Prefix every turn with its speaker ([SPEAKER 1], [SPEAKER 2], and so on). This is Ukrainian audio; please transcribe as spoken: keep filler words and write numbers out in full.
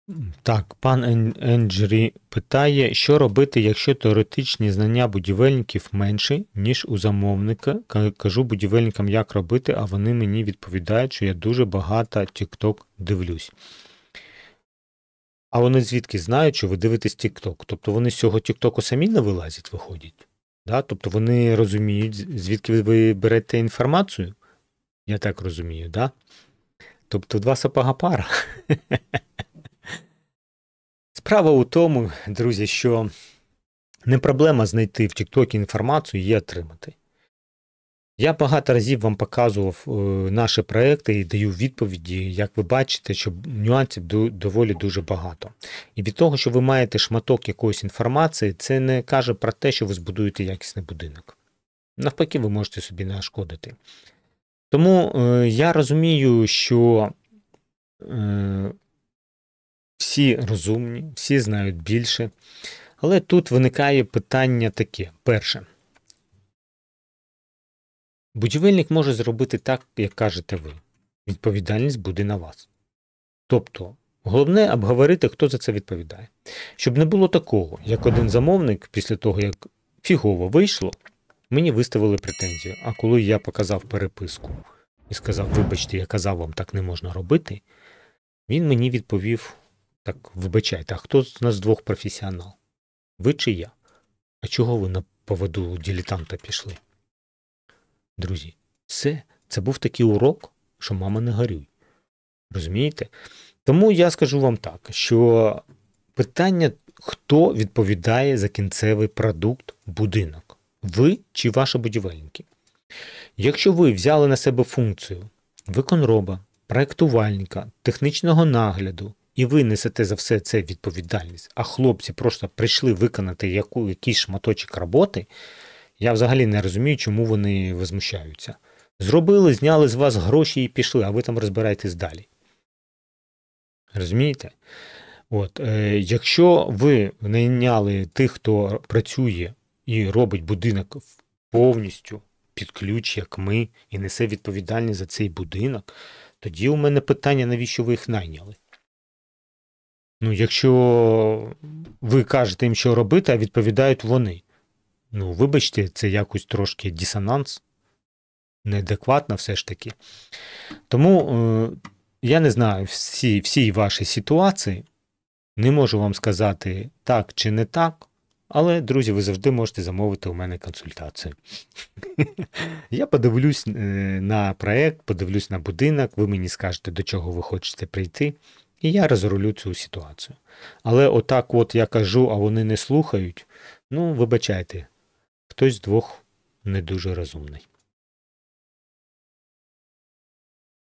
[SPEAKER 1] Так, пан Ен- Енджері питає, що робити, якщо теоретичні знання будівельників менші, ніж у замовника. Ка- Кажу будівельникам, як робити, а вони мені відповідають, що я дуже багато TikTok дивлюсь. А вони звідки знають, що ви дивитесь TikTok? Тобто вони з цього TikTok самі не вилазять, виходять? Да? Тобто вони розуміють, з- звідки ви берете інформацію? Я так розумію, да? Тобто два сапога пара. Справа у тому, друзі, що не проблема знайти в TikTok інформацію і її отримати. Я багато разів вам показував е, наші проекти і даю відповіді, як ви бачите, що нюансів ду- доволі дуже багато. І від того, що ви маєте шматок якоїсь інформації, це не каже про те, що ви збудуєте якісний будинок. Навпаки, ви можете собі нашкодити. Тому е, я розумію, що е, всі розумні, всі знають більше, але тут виникає питання таке. Перше. Будівельник може зробити так, як кажете ви. Відповідальність буде на вас. Тобто, головне обговорити, хто за це відповідає. Щоб не було такого, як один замовник, після того, як фігово вийшло, мені виставили претензію. А коли я показав переписку і сказав, вибачте, я казав, вам так не можна робити, він мені відповів, так, вибачайте, а хто з нас двох професіонал? Ви чи я? А чого ви на поводу дилетанта пішли? Друзі, все, це був такий урок, що мама не горюй. Розумієте? Тому я скажу вам так, що питання, хто відповідає за кінцевий продукт, будинок? Ви чи ваші будівельники? Якщо ви взяли на себе функцію виконроба, проєктувальника, технічного нагляду, і ви несете за все це відповідальність, а хлопці просто прийшли виконати яку, якийсь шматочок роботи, я взагалі не розумію, чому вони возмущаються. Зробили, зняли з вас гроші і пішли, а ви там розбираєтесь далі. Розумієте? От, е, якщо ви найняли тих, хто працює і робить будинок повністю під ключ, як ми, і несе відповідальність за цей будинок, тоді у мене питання, навіщо ви їх найняли? Ну, якщо ви кажете їм, що робити, а відповідають вони. Ну, вибачте, це якось трошки дисонанс, неадекватно все ж таки. Тому е, я не знаю всі, всі ваші ситуації, не можу вам сказати так чи не так, але, друзі, ви завжди можете замовити у мене консультацію. Я подивлюсь е, на проєкт, подивлюсь на будинок, ви мені скажете, до чого ви хочете прийти, і я розрулю цю ситуацію. Але отак от я кажу, а вони не слухають, ну, вибачайте, хтось з двох не дуже розумний.